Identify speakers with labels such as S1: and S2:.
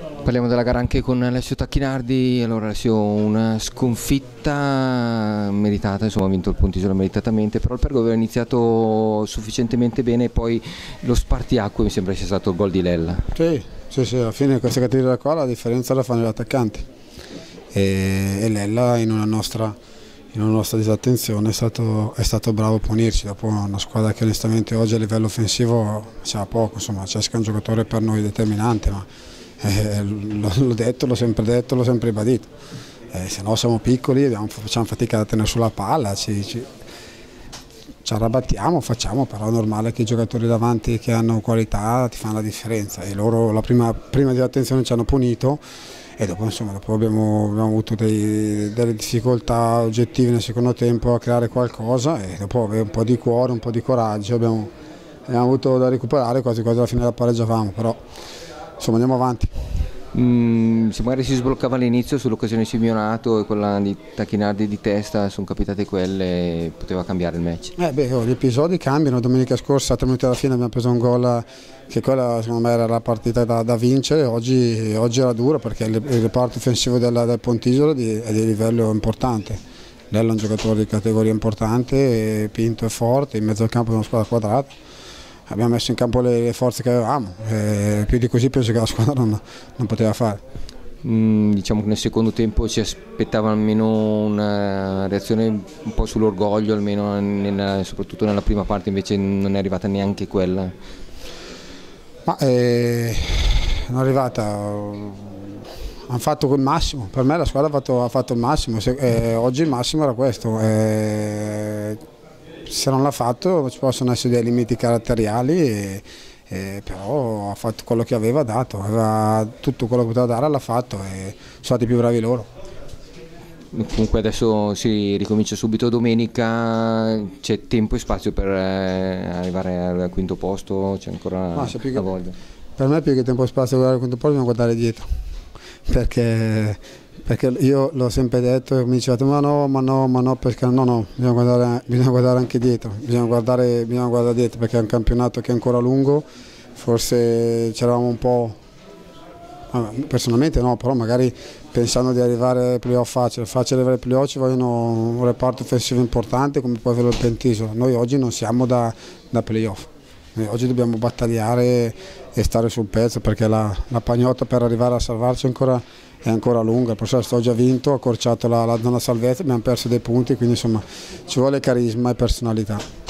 S1: Parliamo della gara anche con Alessio Tacchinardi. Allora Alessio, una sconfitta meritata, insomma ha vinto il Pontisola meritatamente, però il Pergo aveva iniziato sufficientemente bene e poi lo spartiacque mi sembra sia stato il gol di Lella.
S2: Sì, alla fine questa categoria qua la differenza la fanno gli attaccanti e Lella in una nostra disattenzione è stato bravo a punirci, dopo una squadra che onestamente oggi a livello offensivo c'ha poco, insomma Cesca è un giocatore per noi determinante, ma l'ho detto, l'ho sempre ribadito, se no siamo piccoli, facciamo fatica a tenere sulla palla, ci arrabattiamo, però è normale che i giocatori davanti che hanno qualità ti fanno la differenza e loro la prima disattenzione ci hanno punito e dopo, insomma, abbiamo avuto delle difficoltà oggettive nel secondo tempo a creare qualcosa e dopo avere un po' di cuore, un po' di coraggio abbiamo avuto da recuperare, quasi alla fine la pareggiavamo, però insomma andiamo avanti.
S1: Se magari si sbloccava all'inizio sull'occasione di Simeonato e quella di Tacchinardi di testa, sono capitate quelle, poteva cambiare il match.
S2: Gli episodi cambiano, domenica scorsa a 3 minuti alla fine abbiamo preso un gol che quella secondo me era la partita da vincere, oggi era dura perché il reparto offensivo del Pontisola è di livello importante. Lella è un giocatore di categoria importante, Pinto è forte, in mezzo al campo è una squadra quadrata. Abbiamo messo in campo le forze che avevamo, più di così penso che la squadra non poteva fare.
S1: Diciamo che nel secondo tempo ci aspettava almeno una reazione un po' sull'orgoglio, almeno soprattutto nella prima parte, invece non è arrivata neanche quella.
S2: Ma non è arrivata, hanno fatto il massimo, per me la squadra ha fatto il massimo, oggi il massimo era questo. Se non l'ha fatto ci possono essere dei limiti caratteriali, però ha fatto quello che aveva dato, aveva tutto quello che poteva dare, l'ha fatto e sono stati più bravi loro.
S1: Comunque adesso si ricomincia subito domenica, c'è tempo e spazio per arrivare al quinto posto, c'è ancora la voglia?
S2: Per me più che tempo e spazio per arrivare al quinto posto bisogna guardare dietro, perché io l'ho sempre detto e mi dicevate ma no, perché no, bisogna guardare anche dietro, bisogna guardare dietro perché è un campionato che è ancora lungo, forse c'eravamo un po', personalmente no, però magari pensando di arrivare ai playoff facile arrivare ai playoff ci vogliono un reparto offensivo importante come può avere il Pontisola, noi oggi non siamo da playoff. Oggi dobbiamo battagliare e stare sul pezzo perché la pagnotta per arrivare a salvarci è ancora lunga. Il professor oggi ha vinto, ha accorciato la zona salvezza, abbiamo perso dei punti, quindi insomma ci vuole carisma e personalità.